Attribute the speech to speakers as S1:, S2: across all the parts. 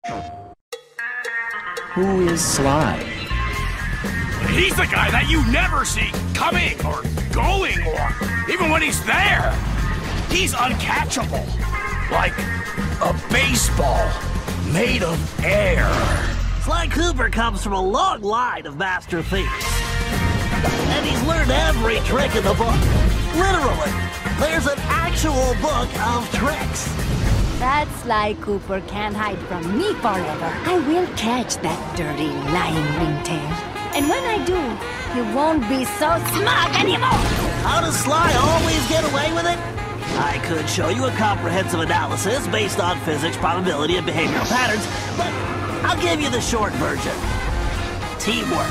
S1: Who is Sly?
S2: He's the guy that you never see coming or going or even when he's there. He's uncatchable. Like a baseball made of air.
S3: Sly Cooper comes from a long line of master thieves. And he's learned every trick in the book. Literally. There's an actual book of tricks.
S4: That Sly Cooper can't hide from me forever. I will catch that dirty, lying ringtail. And when I do, he won't be so smug anymore.
S3: How does Sly always get away with it? I could show you a comprehensive analysis based on physics, probability, and behavioral patterns, but I'll give you the short version. Teamwork.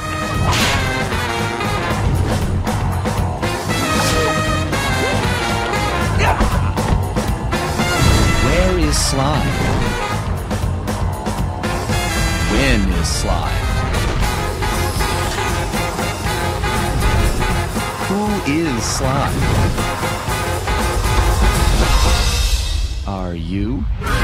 S1: Where is Sly? When is Sly? Who is Sly? Are you?